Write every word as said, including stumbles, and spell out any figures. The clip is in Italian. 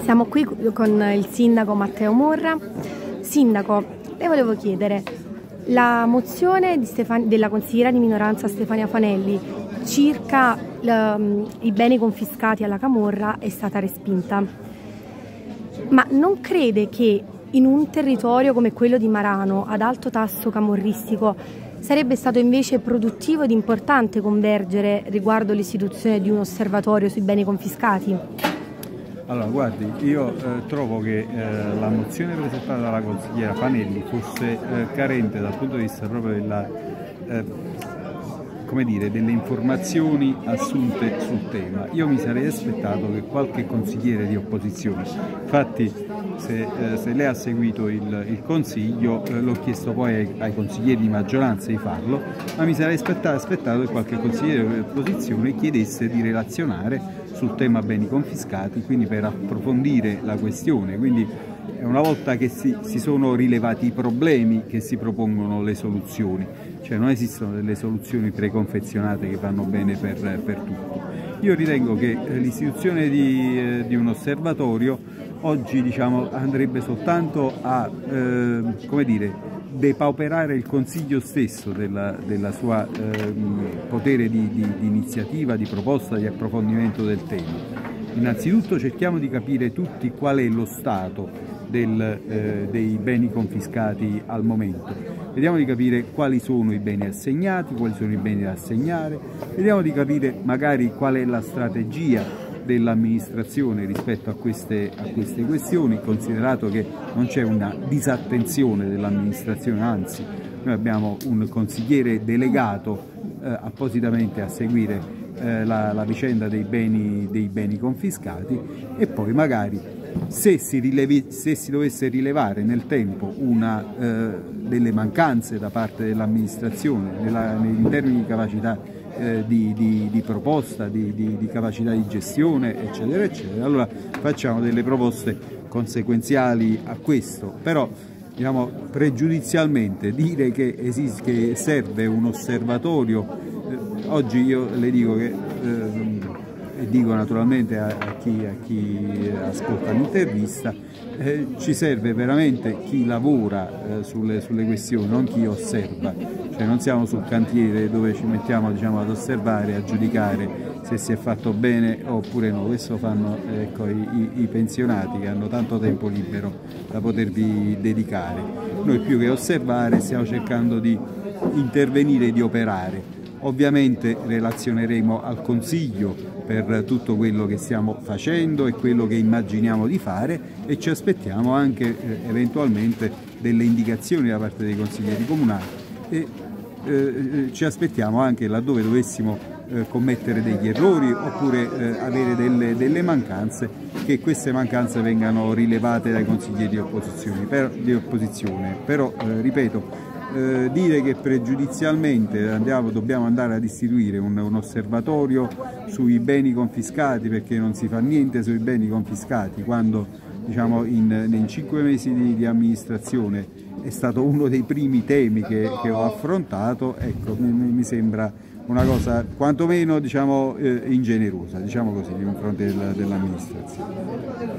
Siamo qui con il sindaco Matteo Morra. Sindaco, le volevo chiedere, la mozione di Stefan- della consigliera di minoranza Stefania Fanelli circa um, i beni confiscati alla Camorra è stata respinta, ma non crede che in un territorio come quello di Marano, ad alto tasso camorristico, sarebbe stato invece produttivo ed importante convergere riguardo l'istituzione di un osservatorio sui beni confiscati? Allora, guardi, io eh, trovo che eh, la mozione presentata dalla consigliera Fanelli fosse eh, carente dal punto di vista proprio della, eh, come dire, delle informazioni assunte sul tema. Io mi sarei aspettato che qualche consigliere di opposizione, infatti se, eh, se lei ha seguito il, il consiglio, eh, l'ho chiesto poi ai, ai consiglieri di maggioranza di farlo, ma mi sarei aspettato, aspettato che qualche consigliere di opposizione chiedesse di relazionare sul tema beni confiscati, quindi per approfondire la questione. Quindi una volta che si, si sono rilevati i problemi che si propongono le soluzioni, cioè non esistono delle soluzioni preconfezionate che vanno bene per, per tutti. Io ritengo che l'istituzione di, eh, di un osservatorio oggi, diciamo, andrebbe soltanto a eh, come dire, depauperare il Consiglio stesso della, della sua eh, potere di, di, di iniziativa, di proposta, di approfondimento del tema. Innanzitutto cerchiamo di capire tutti qual è lo stato del, eh, dei beni confiscati al momento. Vediamo di capire quali sono i beni assegnati, quali sono i beni da assegnare, vediamo di capire magari qual è la strategia dell'amministrazione rispetto a queste, a queste questioni, considerato che non c'è una disattenzione dell'amministrazione, anzi noi abbiamo un consigliere delegato eh, appositamente a seguire eh, la, la vicenda dei beni, dei beni confiscati, e poi magari se si, rilevi, se si dovesse rilevare nel tempo una, eh, delle mancanze da parte dell'amministrazione in termini di capacità Eh, di, di, di proposta, di, di, di capacità di gestione, eccetera, eccetera, allora facciamo delle proposte conseguenziali a questo. Però, diciamo, pregiudizialmente dire che, esiste, che serve un osservatorio, eh, oggi io le dico che, eh, e dico naturalmente a, a, chi, a chi ascolta l'intervista, eh, ci serve veramente chi lavora eh, sulle, sulle questioni, non chi osserva. Cioè non siamo sul cantiere dove ci mettiamo, diciamo, ad osservare, a giudicare se si è fatto bene oppure no. Questo fanno ecco, i, i pensionati che hanno tanto tempo libero da potervi dedicare. Noi più che osservare stiamo cercando di intervenire e di operare. Ovviamente relazioneremo al Consiglio per tutto quello che stiamo facendo e quello che immaginiamo di fare, e ci aspettiamo anche eh, eventualmente delle indicazioni da parte dei consiglieri comunali, e eh, ci aspettiamo anche, laddove dovessimo eh, commettere degli errori oppure eh, avere delle, delle mancanze, che queste mancanze vengano rilevate dai consiglieri di opposizione. Per, di opposizione. Però eh, ripeto, Eh, dire che pregiudizialmente andiamo, dobbiamo andare ad istituire un, un osservatorio sui beni confiscati, perché non si fa niente sui beni confiscati, quando, diciamo, in, in cinque mesi di, di amministrazione è stato uno dei primi temi che, che ho affrontato, ecco, mi, mi sembra una cosa quantomeno, diciamo, eh, ingenerosa, diciamo così, nei confronti dell'amministrazione.